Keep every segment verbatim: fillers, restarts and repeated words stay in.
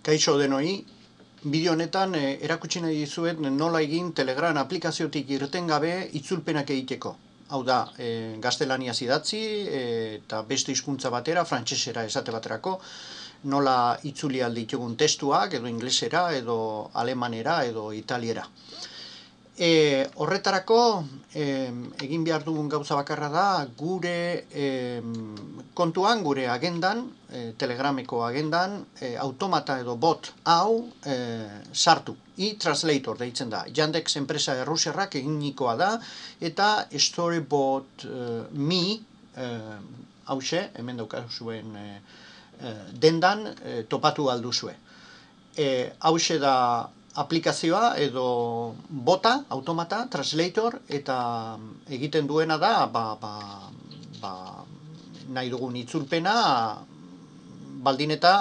Kaixo denoi, bideo honetan eh, erakutsi nahi dizuet nola egin Telegram aplikaziotik irten gabe itzulpenak egiteko. Hau da, eh, gaztelaniaz idatzi eh, eta beste hizkuntza batera, frantsesera esate baterako, nola itzuli ahal ditugun testuak, edo inglesera, edo alemanera, edo italiera. E, horretarako e, egin behar dugun gauza bakarra da gure e, kontuan, gure agendan, e, Telegrameko agendan, e, automata edo bot hau e, sartu. E-Translator deitzen da. Yandex enpresa errusiarrak eginikoa da, eta Storybot e, Me, e, hause, hemen daukazuen e, e, dendan e, topatu alduzue. E, hause da aplikazioa edo bota, automata, translator, eta egiten duena da ba, ba, ba, nahi dugun itzulpena baldin eta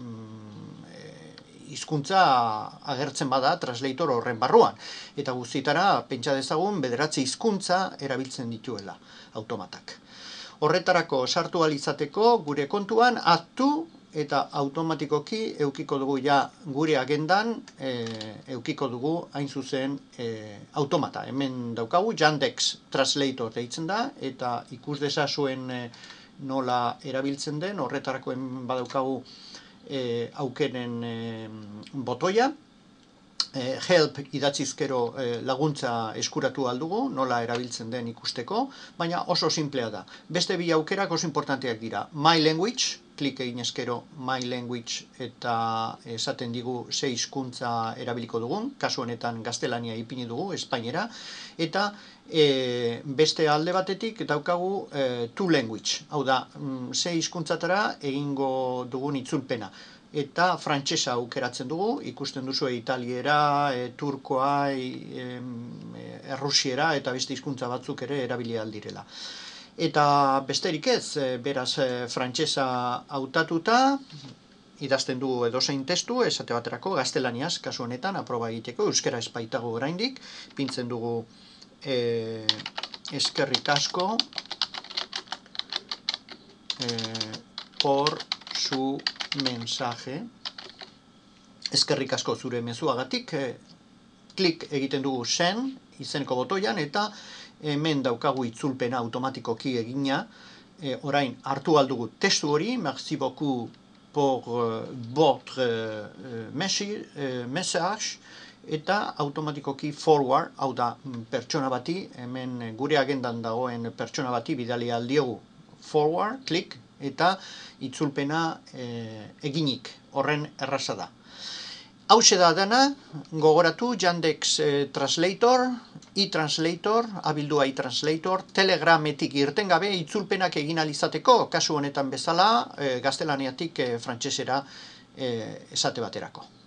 hizkuntza agertzen bada translator horren barruan. Eta guztietara pentsa dezagun bederatzi hizkuntza erabiltzen dituela automatak. Horretarako sartu ahal izateko gure kontuan aktu eta automatikoki eukiko dugu ja gure agendan e, eukiko dugu hain zuzen e, automata. Hemen daukagu Yandex Translator deitzen da, eta ikus dezazuen e, nola erabiltzen den. Horretarako hemen badaukagu e, aukeren e, botoia. E, help idatzizkero e, laguntza eskuratu aldugu, nola erabiltzen den ikusteko, baina oso simplea da. Beste bi aukerak oso importanteak dira. My Language, klik egin eskero My Language, eta esaten digu ze hizkuntza erabiliko dugun, kasu honetan gaztelania ipini dugu, espainera, eta e, beste alde batetik daukagu e, To Language, hau da, ze hizkuntzatara egingo dugun itzulpena. Eta frantsesa aukeratzen dugu, ikusten duzu italiera, e, turkoa, e, e, errusiera eta beste hizkuntza batzuk ere erabili aldirela. Eta besterik ez, e, beraz e, frantsesa hautatuta, idazten dugu edozein testu, esate baterako gaztelaniaz, kasu honetan, aproba egiteko, euskera ez baitago oraindik, pintzen dugu e, eskerrik asko e, por su mensaje, eskerrik asko zure mezuagatik, e, klik egiten dugu send izeneko botoian, eta hemen daukagu itzulpena automatikoki egina. E, orain hartu aldugu testu hori, merci beaucoup pour uh, votre uh, message, uh, message, eta automatikoki forward, hau da pertsona bati, hemen gure agendan dagoen pertsona bati bidali aldiogu forward, klik, eta itzulpena e, eginik, horren erraza da. Hauxe da dena, gogoratu Yandex e, Translator, e-Translator, abildua e-Translator, Telegrametik irten gabe itzulpenak egin alizateko, kasu honetan bezala, e, gaztelaniatik e, frantsesera e, esate baterako.